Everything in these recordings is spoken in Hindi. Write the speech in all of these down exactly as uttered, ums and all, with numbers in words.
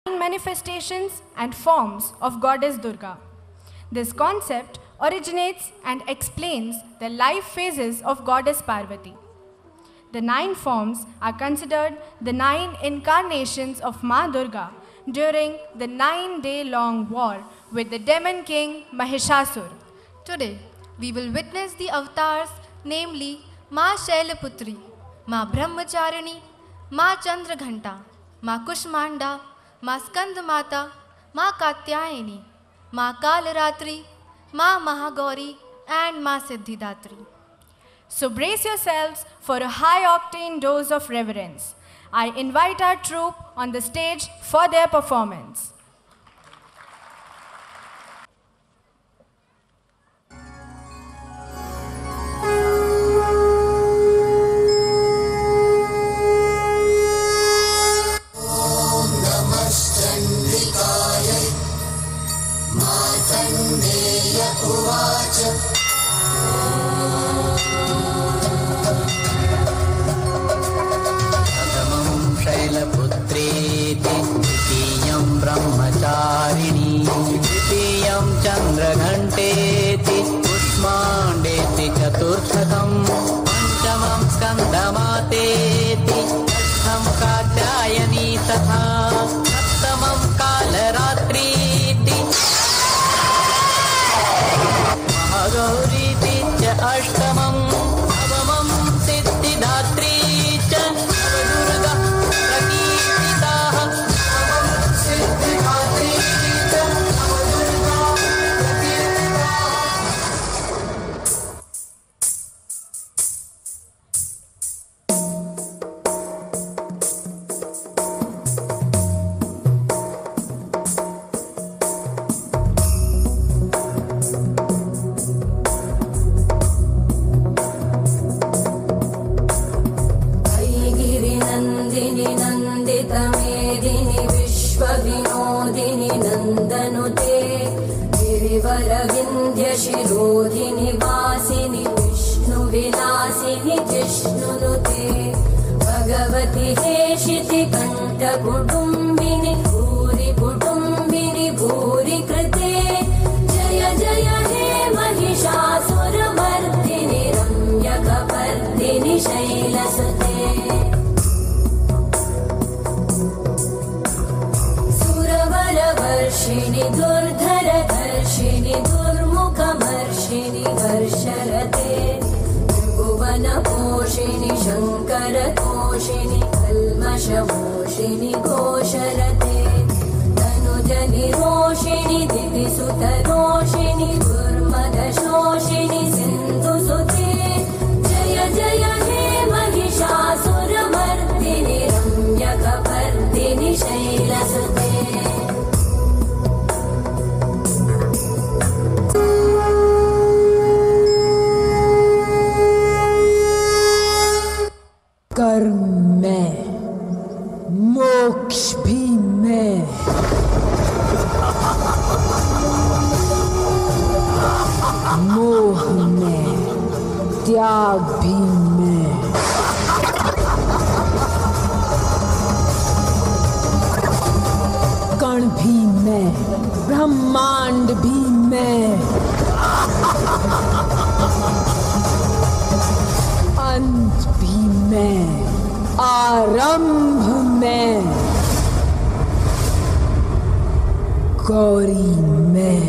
manifestations and forms of Goddess Durga. This concept originates and explains the life phases of Goddess Parvati. The nine forms are considered the nine incarnations of Ma Durga during the nine-day-long war with the demon king Mahishasura. Today, we will witness the avatars, namely Ma Shailaputri, Ma Brahmacharini, Ma Chandraghanta, Ma Kushmanda, Ma Skandamata, Ma Katyayani, Ma Kalaratri, Ma Mahagauri, and Ma Siddhidatri. So brace yourselves for a high-octane dose of reverence. I invite our troupe on the stage for their performance. Brahmacharini तृतीयं चन्द्रघण्टेति कुष्माण्डेति चतुर्थकं पञ्चमं स्कन्दमातेति षष्ठं कात्यायनी तथा सप्तमं कालरात्रीति महागौरीति च अष्टमं नवमं सिद्धिदात्री च नवदुर्गा प्रकीर्तिताः शिरोधिनि वासिनि विष्णुविलासिनि जिष्णुनुते भगवति हेशिति कण्ठकुटुम्बिनि भूरि कुटुम्बिनि भूरि कृते जय जय हे महिषासुरमर्दिनि रम्यकपर्दिनि शैलसुते सुरवरवर्षिणि दुर्धरधर्षिणि दुर्मुखमर्षिणि वर्षरते त्रिभुवनपोषिणि शङ्करतोषिणि कल्मषमोषिणि घोषरते तनुजनिरोषिणि दिविसुतरोषिणि दुर्मदशोषिणि सिन्धुसुते जय जय हे महिषासुरमर्दिनि रम्यकपर्दिनि शैलसुते कर्म में, मोक्ष भी मैं, मोह में, त्याग भी मैं, कण भी मैं, ब्रह्मांड भी मैं, अंत भी मैं, आरंभ में, गौरी में।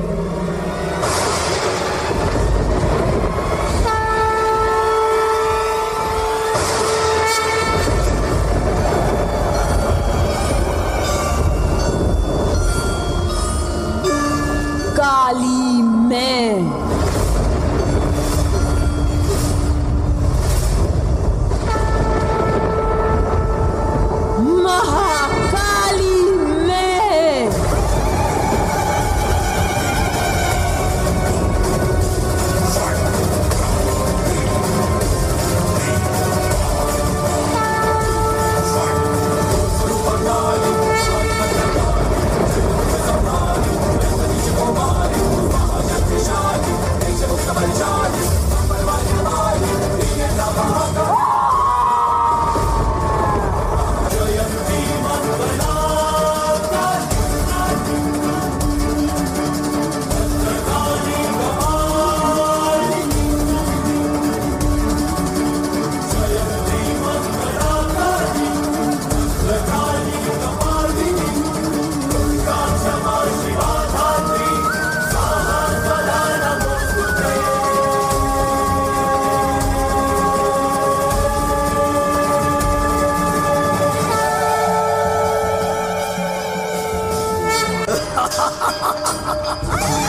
काली में, महाकाली में, हा